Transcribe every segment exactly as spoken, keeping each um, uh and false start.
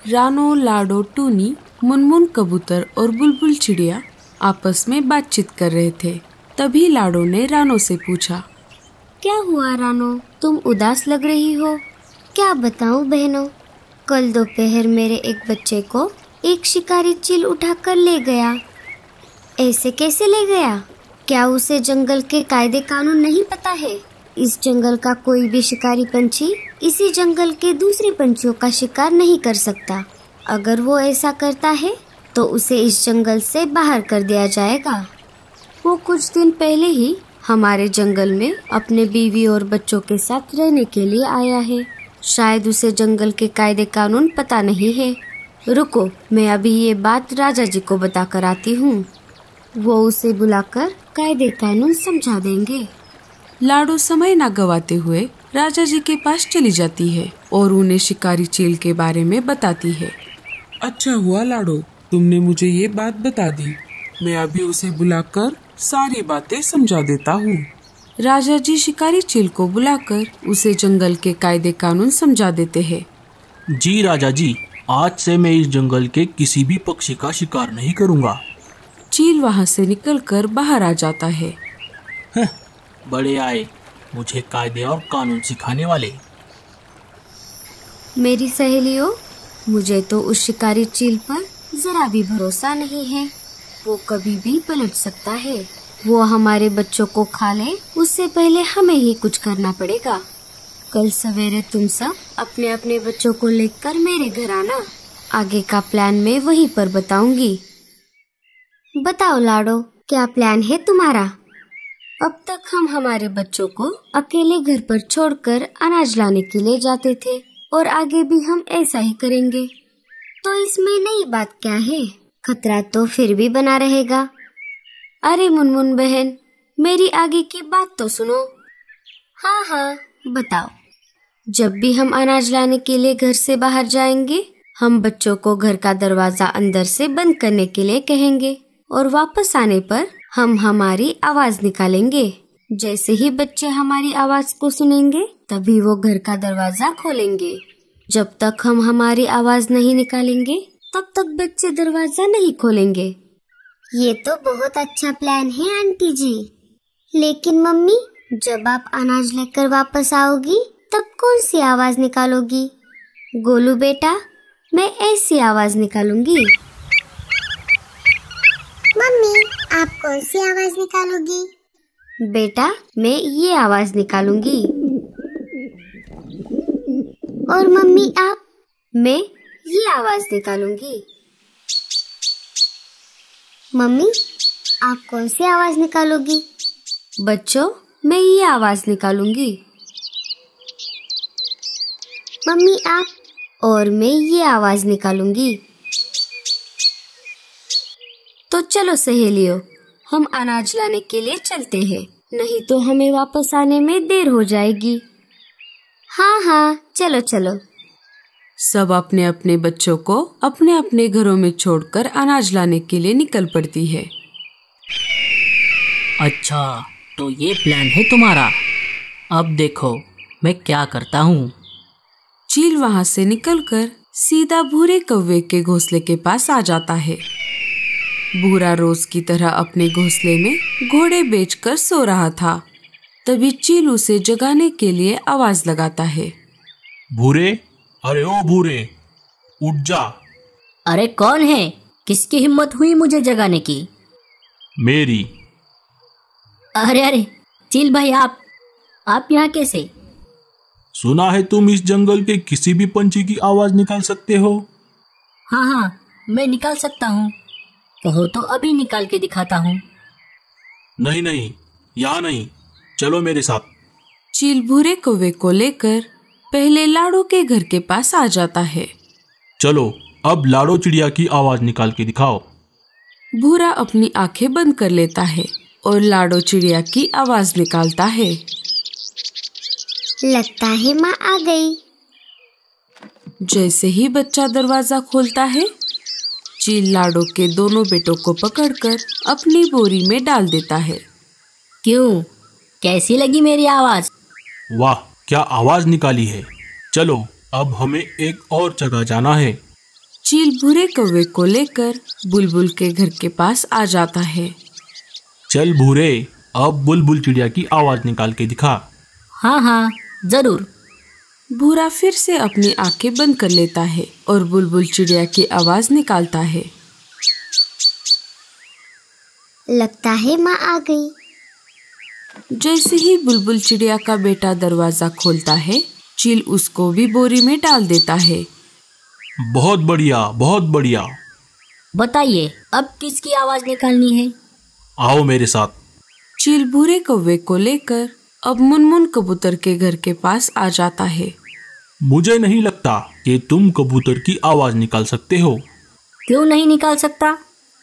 रानो, लाडो, टूनी, मुनमुन कबूतर और बुलबुल चिड़िया आपस में बातचीत कर रहे थे। तभी लाडो ने रानो से पूछा, क्या हुआ रानो, तुम उदास लग रही हो? क्या बताऊं बहनों, कल दोपहर मेरे एक बच्चे को एक शिकारी चील उठाकर ले गया। ऐसे कैसे ले गया? क्या उसे जंगल के कायदे कानून नहीं पता है? इस जंगल का कोई भी शिकारी पंछी इसी जंगल के दूसरे पंछियों का शिकार नहीं कर सकता। अगर वो ऐसा करता है तो उसे इस जंगल से बाहर कर दिया जाएगा। वो कुछ दिन पहले ही हमारे जंगल में अपने बीवी और बच्चों के साथ रहने के लिए आया है। शायद उसे जंगल के कायदे कानून पता नहीं है। रुको, मैं अभी ये बात राजा जी को बता कर आती हूँ। वो उसे बुलाकर कायदे कानून समझा देंगे। लाडो समय न गवाते हुए राजा जी के पास चली जाती है और उन्हें शिकारी चील के बारे में बताती है। अच्छा हुआ लाडो, तुमने मुझे ये बात बता दी। मैं अभी उसे बुलाकर सारी बातें समझा देता हूँ। राजा जी शिकारी चील को बुलाकर उसे जंगल के कायदे कानून समझा देते हैं। जी राजा जी, आज से मैं इस जंगल के किसी भी पक्षी का शिकार नहीं करूँगा। चील वहाँ से निकलकर बाहर आ जाता है। बड़े आए मुझे कायदे और कानून सिखाने वाले। मेरी सहेलियों, मुझे तो उस शिकारी चील पर जरा भी भरोसा नहीं है। वो कभी भी पलट सकता है। वो हमारे बच्चों को खा ले, उससे पहले हमें ही कुछ करना पड़ेगा। कल सवेरे तुम सब अपने अपने बच्चों को लेकर मेरे घर आना। आगे का प्लान मैं वहीं पर बताऊंगी। बताओ लाडो, क्या प्लान है तुम्हारा? अब तक हम हमारे बच्चों को अकेले घर पर छोड़कर अनाज लाने के लिए जाते थे और आगे भी हम ऐसा ही करेंगे। तो इसमें नई बात क्या है? खतरा तो फिर भी बना रहेगा। अरे मुनमुन बहन, मेरी आगे की बात तो सुनो। हाँ हाँ बताओ। जब भी हम अनाज लाने के लिए घर से बाहर जाएंगे, हम बच्चों को घर का दरवाजा अंदर से बंद करने के लिए कहेंगे और वापस आने पर हम हमारी आवाज निकालेंगे। जैसे ही बच्चे हमारी आवाज को सुनेंगे तभी वो घर का दरवाजा खोलेंगे। जब तक हम हमारी आवाज नहीं निकालेंगे तब तक बच्चे दरवाजा नहीं खोलेंगे। ये तो बहुत अच्छा प्लान है आंटी जी। लेकिन मम्मी, जब आप अनाज लेकर वापस आओगी तब कौन सी आवाज निकालोगी? गोलू बेटा, मैं ऐसी आवाज निकालूंगी। मम्मी, आप कौन सी आवाज निकालोगी? बेटा, मैं ये आवाज निकालूंगी। और मम्मी आप? मैं ये आवाज निकालूंगी। मम्मी, आप कौन सी आवाज निकालोगी? बच्चों, मैं ये आवाज निकालूंगी। मम्मी आप? और मैं ये आवाज निकालूंगी। तो चलो सहेलियों, हम अनाज लाने के लिए चलते हैं, नहीं तो हमें वापस आने में देर हो जाएगी। हाँ हाँ चलो चलो। सब अपने अपने बच्चों को अपने अपने घरों में छोड़कर अनाज लाने के लिए निकल पड़ती है। अच्छा, तो ये प्लान है तुम्हारा। अब देखो मैं क्या करता हूँ। चील वहाँ से निकलकर सीधा भूरे कौवे के घोंसले के पास आ जाता है। भूरा रोज की तरह अपने घोंसले में घोड़े बेचकर सो रहा था। तभी चील उसे जगाने के लिए आवाज लगाता है। भूरे, अरे ओ भूरे, उठ जा। अरे कौन है? किसकी हिम्मत हुई मुझे जगाने की? मेरी। अरे अरे चील भाई, आप आप यहाँ कैसे? सुना है तुम इस जंगल के किसी भी पंछी की आवाज निकाल सकते हो। हाँ हाँ मैं निकाल सकता हूँ। कहो तो अभी निकाल के दिखाता हूँ। नहीं नहीं, यहाँ नहीं, चलो मेरे साथ। चील भूरे कौवे को लेकर पहले लाडो के घर के पास आ जाता है। चलो अब लाडो चिड़िया की आवाज निकाल के दिखाओ। भूरा अपनी आंखें बंद कर लेता है और लाडो चिड़िया की आवाज निकालता है। लगता है माँ आ गई। जैसे ही बच्चा दरवाजा खोलता है, चील लाडो के दोनों बेटों को पकड़कर अपनी बोरी में डाल देता है। क्यों, कैसी लगी मेरी आवाज? वाह, क्या आवाज निकाली है। चलो अब हमें एक और जगह जाना है। चील भूरे कौवे को लेकर बुलबुल के घर के पास आ जाता है। चल भूरे, अब बुलबुल चिड़िया की आवाज निकाल के दिखा। हाँ हाँ जरूर। भूरा फिर से अपनी आंखें बंद कर लेता है और बुलबुल चिड़िया की आवाज निकालता है। लगता है माँ आ गई। जैसे ही बुलबुल चिड़िया का बेटा दरवाजा खोलता है, चील उसको भी बोरी में डाल देता है। बहुत बढ़िया, बहुत बढ़िया। बताइए अब किसकी आवाज निकालनी है? आओ मेरे साथ। चील भूरे कौवे को लेकर अब मुनमुन कबूतर के घर के पास आ जाता है। मुझे नहीं लगता कि तुम कबूतर की आवाज निकाल सकते हो। क्यों नहीं निकाल सकता?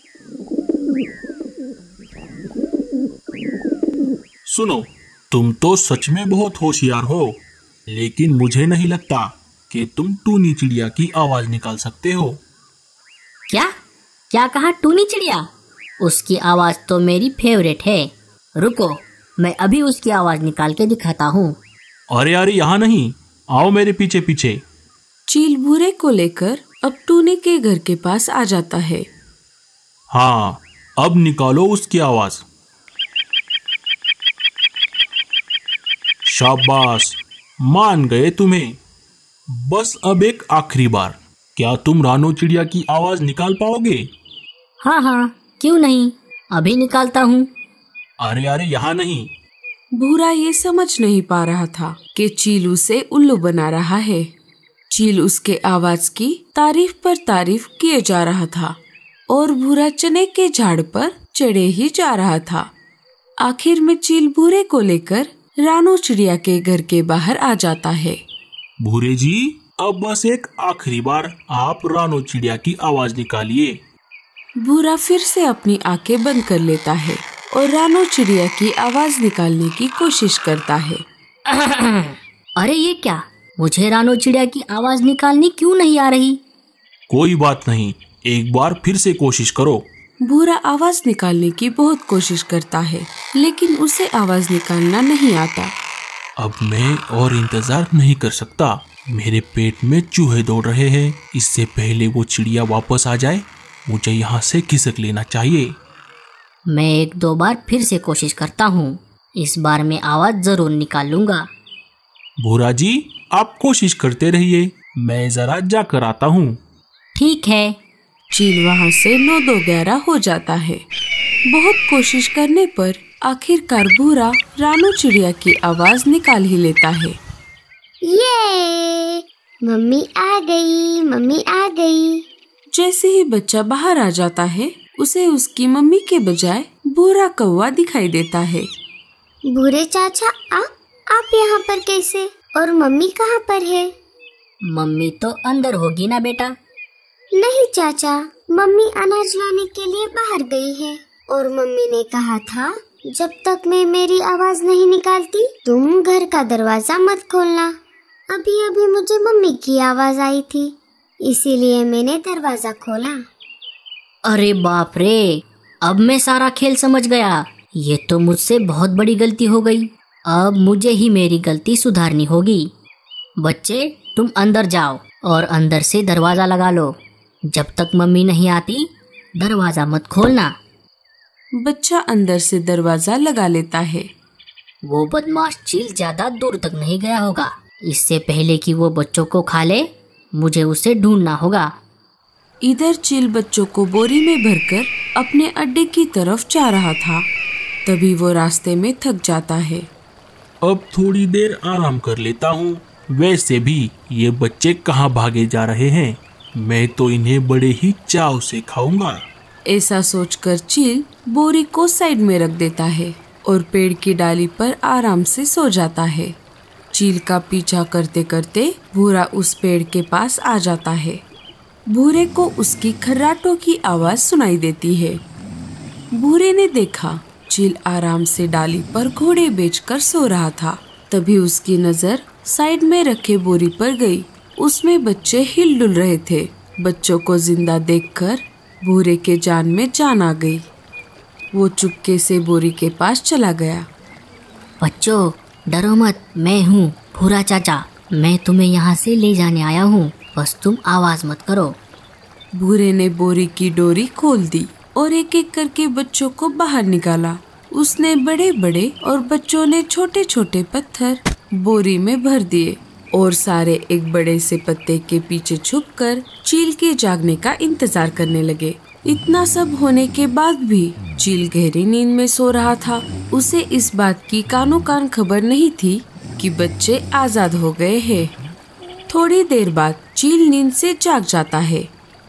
सुनो, तुम तो सच में बहुत होशियार हो, लेकिन मुझे नहीं लगता कि तुम टूनी चिड़िया की आवाज निकाल सकते हो। क्या क्या कहा? टूनी चिड़िया? उसकी आवाज तो मेरी फेवरेट है। रुको, मैं अभी उसकी आवाज निकाल के दिखाता हूँ। अरे अरे यहाँ नहीं, आओ मेरे पीछे पीछे। चील भूरे को लेकर अब टूनी के घर के पास आ जाता है। हाँ, अब निकालो उसकी आवाज। शाबाश, मान गए तुम्हें। बस अब एक आखिरी बार, क्या तुम रानो चिड़िया की आवाज निकाल पाओगे? हाँ हाँ, क्यों नहीं, अभी निकालता हूँ। अरे अरे यहाँ नहीं। भूरा ये समझ नहीं पा रहा था कि चील उसे उल्लू बना रहा है। चील उसके आवाज की तारीफ पर तारीफ किए जा रहा था और भूरा चने के झाड़ पर चढ़े ही जा रहा था। आखिर में चील भूरे को लेकर रानो चिड़िया के घर के बाहर आ जाता है। भूरे जी, अब बस एक आखिरी बार आप रानो चिड़िया की आवाज निकालिए। भूरा फिर से अपनी आंखें बंद कर लेता है और रानो चिड़िया की आवाज निकालने की कोशिश करता है। अरे ये क्या, मुझे रानो चिड़िया की आवाज निकालनी क्यों नहीं आ रही? कोई बात नहीं, एक बार फिर से कोशिश करो। भूरा आवाज निकालने की बहुत कोशिश करता है, लेकिन उसे आवाज निकालना नहीं आता। अब मैं और इंतजार नहीं कर सकता। मेरे पेट में चूहे दौड़ रहे हैं। इससे पहले वो चिड़िया वापस आ जाए, मुझे यहाँ से खिसक लेना चाहिए। मैं एक दो बार फिर से कोशिश करता हूँ। इस बार मैं आवाज जरूर निकाल लूंगा। भूरा जी, आप कोशिश करते रहिए, मैं जरा जाकर आता हूँ। ठीक है। चील वहाँ से नौ दो ग्यारह हो जाता है। बहुत कोशिश करने पर आखिरकार भूरा रानो चिड़िया की आवाज निकाल ही लेता है। ये मम्मी आ गई, मम्मी आ गई। जैसे ही बच्चा बाहर आ जाता है, उसे उसकी मम्मी के बजाय भूरा कौवा दिखाई देता है। भूरे चाचा, आप आप यहाँ पर कैसे? और मम्मी कहाँ पर है? मम्मी तो अंदर होगी ना बेटा। नहीं चाचा, मम्मी अनाज लाने के लिए बाहर गई है और मम्मी ने कहा था जब तक मैं मेरी आवाज नहीं निकालती तुम घर का दरवाजा मत खोलना। अभी अभी मुझे मम्मी की आवाज आई थी, इसीलिए मैंने दरवाजा खोला। अरे बाप रे, अब मैं सारा खेल समझ गया। ये तो मुझसे बहुत बड़ी गलती हो गई। अब मुझे ही मेरी गलती सुधारनी होगी। बच्चे, तुम अंदर जाओ और अंदर से दरवाजा लगा लो। जब तक मम्मी नहीं आती दरवाजा मत खोलना। बच्चा अंदर से दरवाजा लगा लेता है। वो बदमाश चील ज्यादा दूर तक नहीं गया होगा। इससे पहले कि वो बच्चों को खा ले, मुझे उसे ढूंढना होगा। इधर चील बच्चों को बोरी में भरकर अपने अड्डे की तरफ जा रहा था। तभी वो रास्ते में थक जाता है। अब थोड़ी देर आराम कर लेता हूँ। वैसे भी ये बच्चे कहाँ भागे जा रहे हैं, मैं तो इन्हें बड़े ही चाव से खाऊंगा। ऐसा सोचकर चील बोरी को साइड में रख देता है और पेड़ की डाली पर आराम से सो जाता है। चील का पीछा करते करते भूरा उस पेड़ के पास आ जाता है। भूरे को उसकी खर्राटों की आवाज सुनाई देती है। भूरे ने देखा चील आराम से डाली पर घोड़े बेचकर सो रहा था। तभी उसकी नजर साइड में रखे बोरी पर गई। उसमें बच्चे हिल डुल रहे थे। बच्चों को जिंदा देखकर भूरे के जान में जान आ गई। वो चुपके से बोरी के पास चला गया। बच्चों, डरो मत, मैं हूँ भूरा चाचा। मैं तुम्हें यहाँ से ले जाने आया हूँ, बस तुम आवाज मत करो। भूरे ने बोरी की डोरी खोल दी और एक एक करके बच्चों को बाहर निकाला। उसने बड़े बड़े और बच्चों ने छोटे छोटे पत्थर बोरी में भर दिए और सारे एक बड़े से पत्ते के पीछे छुपकर चील के जागने का इंतजार करने लगे। इतना सब होने के बाद भी चील गहरी नींद में सो रहा था। उसे इस बात की कानो कान खबर नहीं थी कि बच्चे आजाद हो गए हैं। थोड़ी देर बाद चील नींद से जाग जाता है।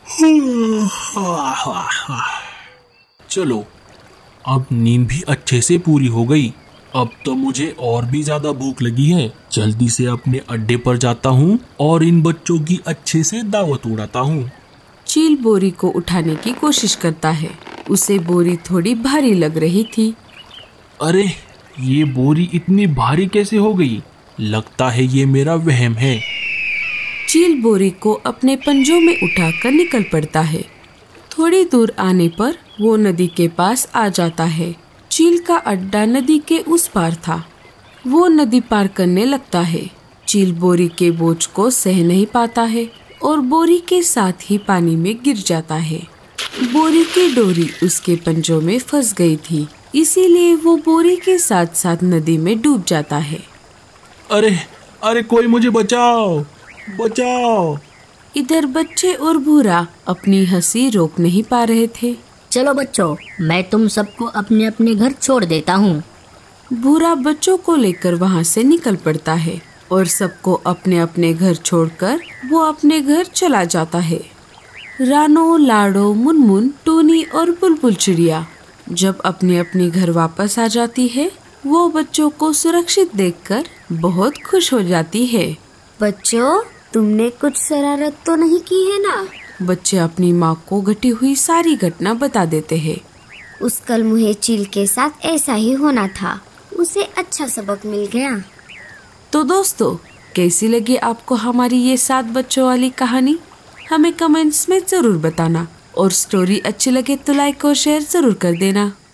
चलो, अब नींद भी अच्छे से पूरी हो गई। अब तो मुझे और भी ज्यादा भूख लगी है। जल्दी से अपने अड्डे पर जाता हूँ और इन बच्चों की अच्छे से दावत उड़ाता हूँ। चील बोरी को उठाने की कोशिश करता है। उसे बोरी थोड़ी भारी लग रही थी। अरे, ये बोरी इतनी भारी कैसे हो गई? लगता है ये मेरा वहम है। चील बोरी को अपने पंजों में उठाकर निकल पड़ता है। थोड़ी दूर आने पर वो नदी के पास आ जाता है। चील का अड्डा नदी के उस पार था। वो नदी पार करने लगता है। चील बोरी के बोझ को सह नहीं पाता है और बोरी के साथ ही पानी में गिर जाता है। बोरी की डोरी उसके पंजों में फंस गई थी, इसीलिए वो बोरी के साथ साथ नदी में डूब जाता है। अरे अरे कोई मुझे बचाओ, बचाओ। इधर बच्चे और भूरा अपनी हंसी रोक नहीं पा रहे थे। चलो बच्चों, मैं तुम सबको अपने अपने घर छोड़ देता हूँ। भूरा बच्चों को लेकर वहाँ से निकल पड़ता है और सबको अपने अपने घर छोड़कर वो अपने घर चला जाता है। रानो, लाडो, मुनमुन, टूनी और बुलबुल चिड़िया जब अपने अपने घर वापस आ जाती है, वो बच्चों को सुरक्षित देखकर बहुत खुश हो जाती है। बच्चों, तुमने कुछ शरारत तो नहीं की है ना? बच्चे अपनी माँ को घटी हुई सारी घटना बता देते हैं। उस कल मुहे चील के साथ ऐसा ही होना था। उसे अच्छा सबक मिल गया। तो दोस्तों, कैसी लगी आपको हमारी ये सात बच्चों वाली कहानी? हमें कमेंट्स में जरूर बताना और स्टोरी अच्छी लगे तो लाइक और शेयर जरूर कर देना।